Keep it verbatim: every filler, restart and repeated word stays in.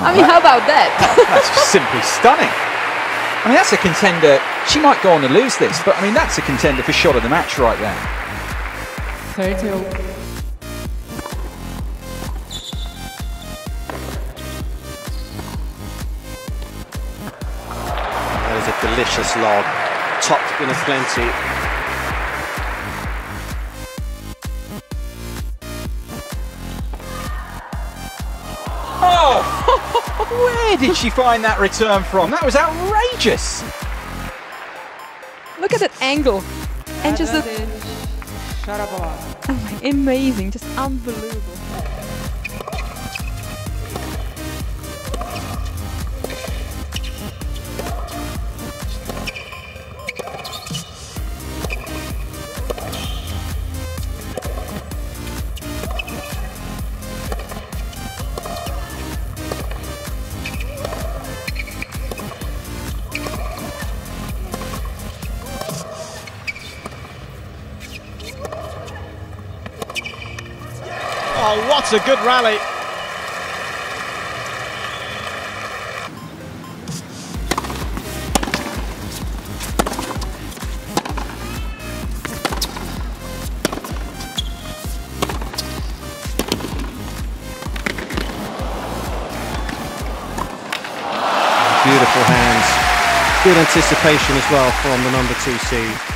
I mean, how about that? That's simply stunning. I mean, that's a contender. She might go on to lose this, but I mean, that's a contender for shot of the match right there. thirty-two. That is a delicious log, topped with plenty. Oh! Where did she find that return from? That was outrageous. Look at that angle. And just a... Oh my, amazing, just unbelievable. Oh, what a good rally. Beautiful hands. Good anticipation as well from the number two seed.